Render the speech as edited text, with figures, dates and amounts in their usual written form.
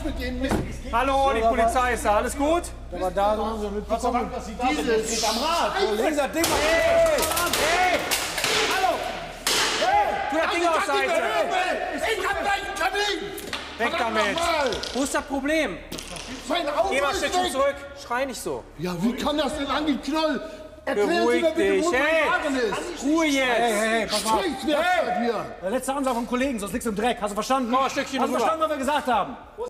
mit dem Mist. Hallo, die Polizei ist da. Alles gut? Aber da haben Sie mitbekommen. Dieses am Rad. Legen Sie das Ding mal. Hey! Hallo! Tu das Ding auf Seite! Ich hab deinen Kamin. Weg damit! Wo ist das Problem? Mein Auto Geh mal ein ist Stückchen weg. zurück. Schrei nicht so. Ja, wie kann das denn an die Knoll? Erklären Sie Beruhig mir bitte, dich. wo mein Hey! Wagen ist. Ruhe jetzt! Hey, pass mal. Scheißwerkstatt hier. Der letzte Ansatz vom Kollegen, sonst liegt's im Dreck. Hast du verstanden? Komm, ein Stückchen Hast du rüber. verstanden, was wir gesagt haben?